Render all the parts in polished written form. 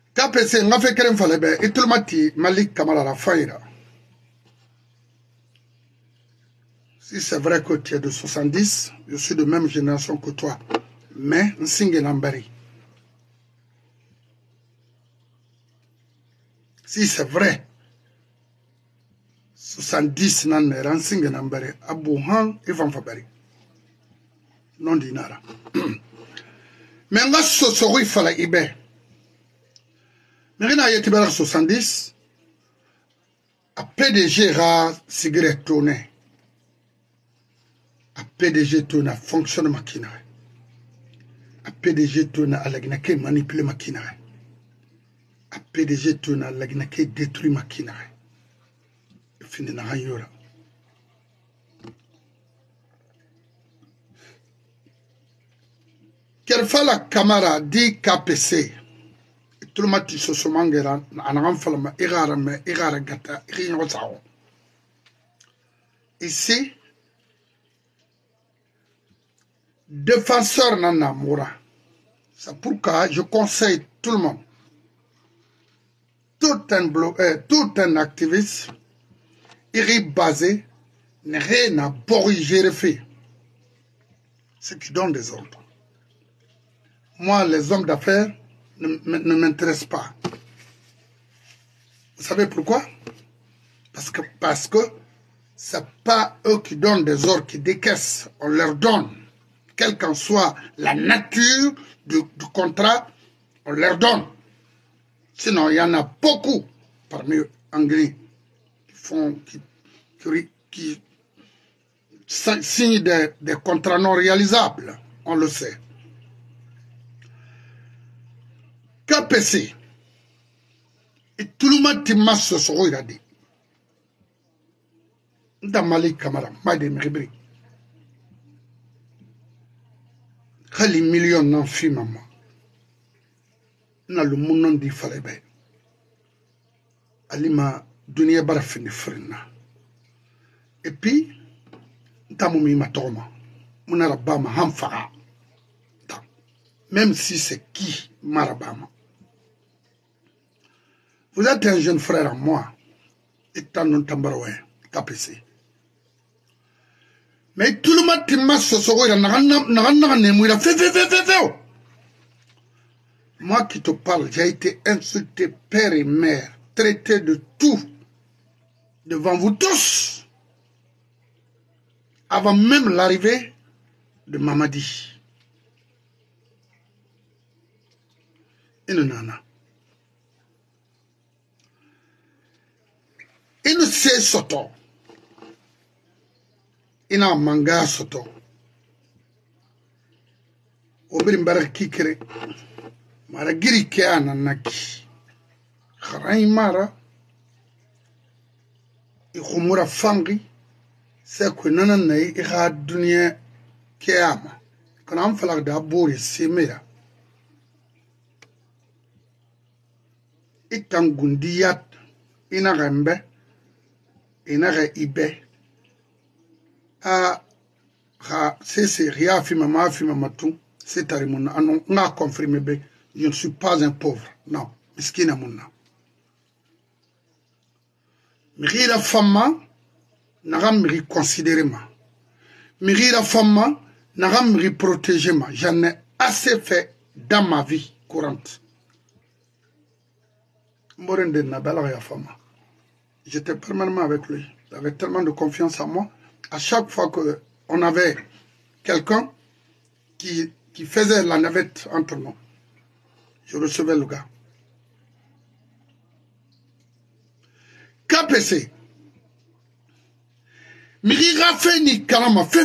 KPC n'a fait qu'un falebe et tout le mati Malik Kamara la faïra. Si c'est vrai que tu es de 70, je suis de même génération que toi. Mais Nsinge Nambari. Si c'est vrai, 70 nanne Nsinge Nambari. Abouhan et Van Fabari. Non dinara. Mais on a ce fala ibe. Mais on a été 70. A PDG ra cigarette tourné. A PDG tourne à fonctionne machinerie. A PDG tourne à l'agnake manipuler machinerie. A PDG tourne à l'agnake détruire machinerie. Fini na hayora. Quelle fois la caméra dit KPC. Tout le monde se somangera en enfant igara gata igara. Ici, défenseur nana moura. C'est pourquoi je conseille tout le monde, tout un activiste, iri basé, n'est rien à borriger fait. Ce qui donne des ordres. Moi, les hommes d'affaires ne m'intéressent pas. Vous savez pourquoi? Parce que c'est pas eux qui donnent des ordres, qui décaissent. On leur donne. Quelle qu'en soit la nature du contrat, on leur donne. Sinon, il y en a beaucoup parmi eux, anglais, qui signent des contrats non réalisables. On le sait. KPC. Et tout le monde qui m'a ce soir, il a dit. Dans Malik Kamara, Maïdem Ribri. Kali million nan fi maman. Na le monde di falebe. Alima dunia bara fini frina. Et puis, ntamumi matoma. Munarabama hamfara. Même si c'est qui marabama. Vous êtes un jeune frère à moi. Et tant non tambaroué. KPC. Mais tout le monde qui m'a fait. Moi qui te parle, j'ai été insulté père et mère, traité de tout devant vous tous, avant même l'arrivée de Mamadi. Et nana. Il ne sait soto. Ina manga soto. Obirin barak kikere. Mara giri ke ananaki. Kharai mara. Ikhumura fangi. Sekwe nananai ikha dunia ke ama. Kana amfalak da bori semera. Itangundiyat. Ina rembe. Ina re ibe. C'est rien tout c'est arimuna anon n'a confirmé je ne suis pas un pauvre non miskina munna mira femme n'a me considérer ma mira femme n'a me protéger ma j'en ai assez fait dans ma vie courante Morende na bala ya femme j'étais permanemment avec lui j'avais tellement de confiance en moi. À chaque fois qu'on avait quelqu'un qui faisait la navette entre nous, je recevais le gars. KPC. Miri Rafeni Kalama. Feu.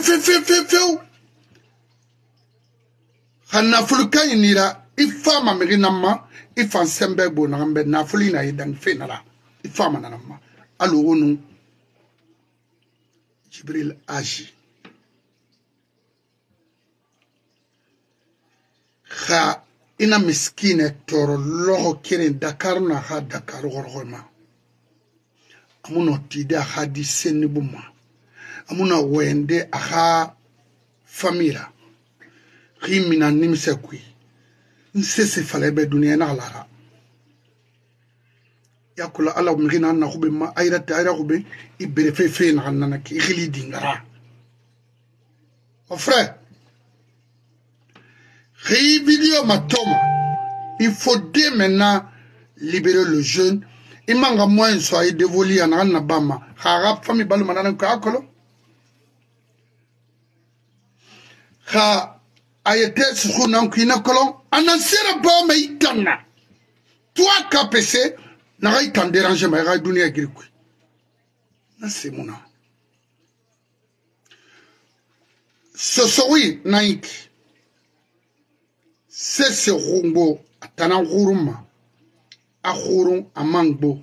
Hanafuluka inira. Ifama miri nama. Ifan sembebo na rambe nafuli na idang fenara. Ifama na nama. Alo onu. Jibril agi. Kha ina miskine toro loho kirin Dakar na ha Dakar gorgoma. Amuno tida hadi senibuma. Amuna wende aha famira. Rimina nimsekwi. Nsese falebe dunia na lara. yakula ala mrina na khube ma ayra tayra khube ibere fe na nana ki khili dingara mon frère vidéo matoma il faut dès maintenant libérer le jeune il manga moins soit dévolu en na bama khara famille balu manana ko akolo kha ayete sukuna kina kolon anansera ba mai tanna toi KPC n'a pas dérangé mais il dunia grikui na c'est mon nom Sosowi naik c'est rumbo atana huruma a hurun amangbo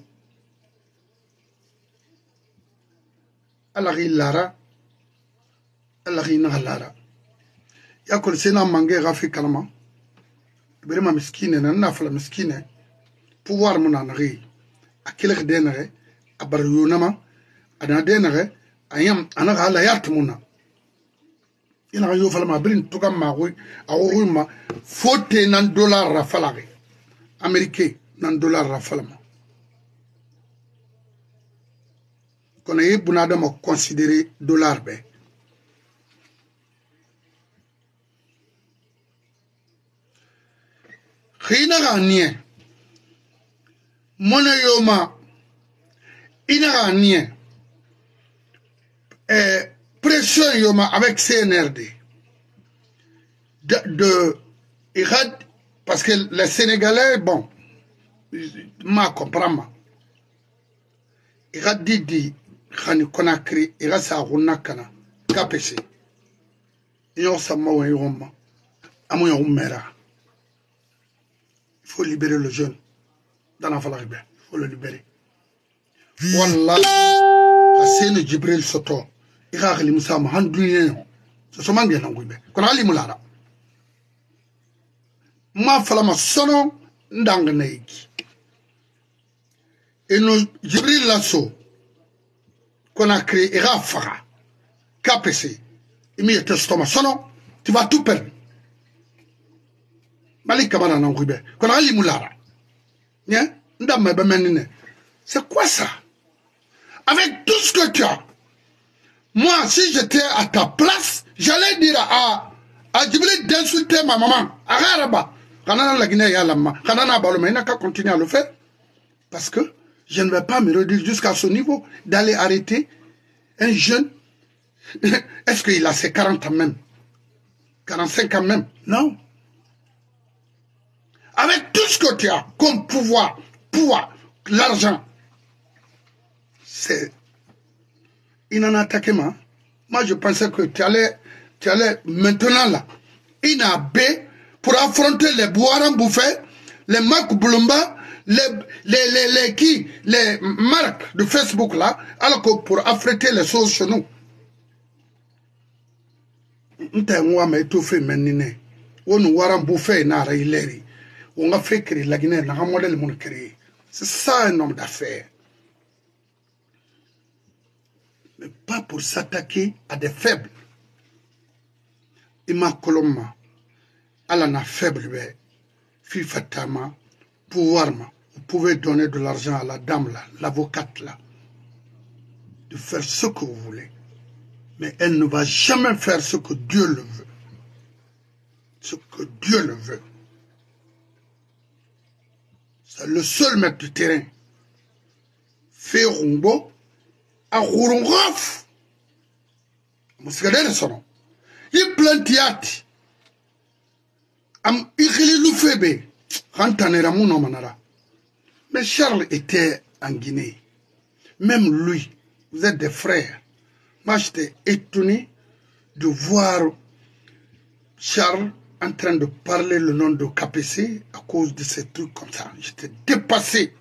alari lara alari na lara yakol sena mange rafi kalama birima miskine na fala miskine pouvoir mon anari akilek denere abar yonama ana denere ayam ana ala yatmuna ina yo fala ma birin tuka ma ko awuruma fote nan dollar ra falare américain nan dollar ra falama kono yebuna da mo considérer dollar be khina ganie mono yoma ina ganie pression yoma avec CNRD de Irad, parce que les Sénégalais, bon, ma comprends. Irad dit, Khani Konakri, Irad sa runakana, KPC. Yon sama wa yoma, amu yon mera. Il faut libérer le jeune. Dans la falaribé, il faut le libérer. Wallah, Hassene Djibril Soto, Irad Limsam, Handouyen, ce sont mangués n'angouibé. Qu'on a limoulara. Ma falama sono ndang neiki et nous Jibril Lasso qu'on a créé Rafa KPC et mis testament sono tu vas tout perdre Malik Kamara n'angouibé qu'on a limoulara bien ndam ba menine c'est quoi ça avec tout ce que tu as moi si j'étais à ta place j'allais dire à Jibril d'insulter ma maman à Araba. La Guinée n'a qu'à continuer à le faire. Parce que je ne vais pas me réduire jusqu'à ce niveau d'aller arrêter un jeune. Est-ce qu'il a ses 40 ans même 45 ans même? Non. Avec tout ce que tu as comme pouvoir, l'argent, c'est... Il en a attaqué moi. Moi je pensais que tu allais maintenant là. Il a bé pour affronter les Bouaran Bouffé, les Marc Boulomba, les marques de Facebook là, alors que pour affronter les choses chez nous. N't'es-moi mais tout fait menine. On Ouaran Bouffé n'a ileri. On a fait créer la Guinée, n'a modèle mon créé. C'est ça un homme d'affaires. Mais pas pour s'attaquer à des faibles. Ima Koloma. Allah n'a faible, fille fatama, pouvoir, vous pouvez donner de l'argent à la dame là, l'avocate là, de faire ce que vous voulez. Mais elle ne va jamais faire ce que Dieu le veut. Ce que Dieu le veut. C'est le seul maître du terrain. Fait Rumbo, à Rourongaf. Moussgadele son nom. Il plantiati. Mais Charles était en Guinée. Même lui, vous êtes des frères. Moi, j'étais étonné de voir Charles en train de parler le nom de KPC à cause de ces trucs comme ça. J'étais dépassé.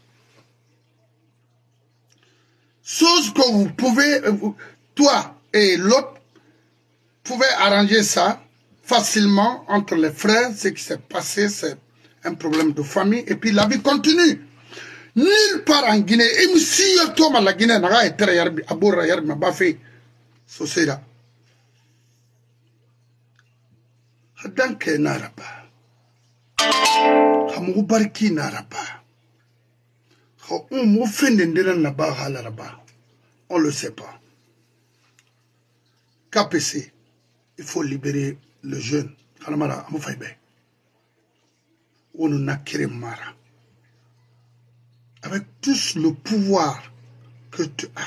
Chose que vous pouvez, toi et l'autre, pouvez arranger ça facilement entre les frères. Ce qui s'est passé, c'est un problème de famille. Et puis la vie continue. Nulle part en Guinée. Et si toi, la Guinée, n'a été à Bourra, n'a pas fait. C'est ça. Donc, n'araba. Hamou barki n'araba. On ne le sait pas. KPC, il faut libérer le jeune. Avec tout le pouvoir que tu as.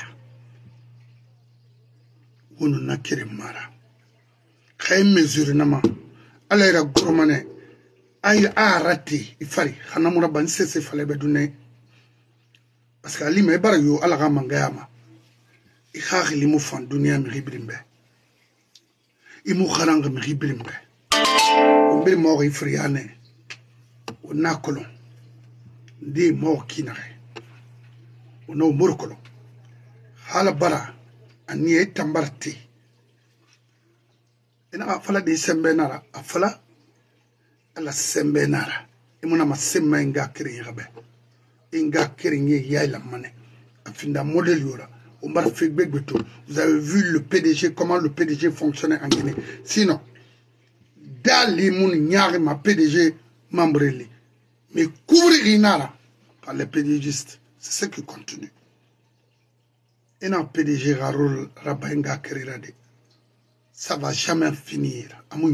On n'a qu'à mara. Quand mesure nama, Allah ira goromane, aïe a raté, il fallait. Hanamura banse se fallait bedouner. Parce que Ali me bara yo Allah mangayama. Il a rimu fan dunia mi ribrimbe. Il mou kharang mi ribrimbe. On be mort ifriane. On a colon. Des morts kinare. On a morcolo. Hala bara. Ani e tambarti ina afala de sembenara afala ala sembenara imuna masemma inga kiri ngabe inga kiri ngi yayla mané afinda modèle yora on bar fi begbeto. Vous avez vu le PDG, comment le PDG fonctionnait en Guinée. Sinon dali mun ñaari ma PDG membreli mais couvrir inara par les PDGistes, c'est ce qui continue. Et non PDG Raroul Rabenga Kerirade. Ça va jamais finir.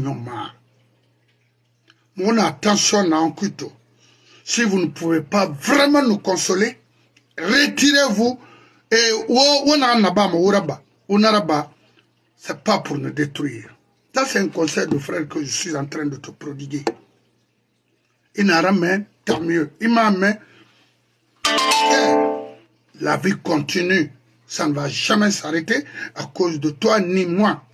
Mon attention à un couteau. Si vous ne pouvez pas vraiment nous consoler, retirez-vous et c'est pas pour nous détruire. Ça c'est un conseil de frère que je suis en train de te prodiguer. Il n'a rien, tant mieux. Il m'a mis. La vie continue. Ça ne va jamais s'arrêter à cause de toi ni moi.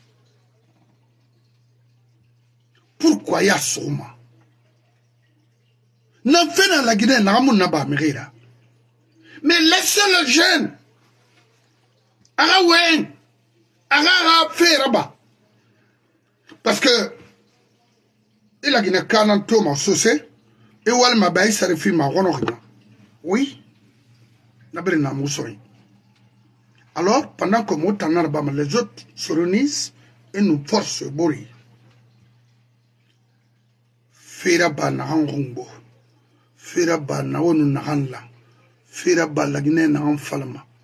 Pourquoi il y a Soma? N'en fait dans la Guinée, mais laissez le jeune. Parce que il a Guinée canan Thomas Sosé et Wal Mabaï ça refuse ma honorina. Oui, n'a moussoy. Alors, pendant que les autres se réunissent et nous forcent à bourrer. Firaba na hangumbo. Firaba na onu na hanla. Firaba la Guinée na hanfalama.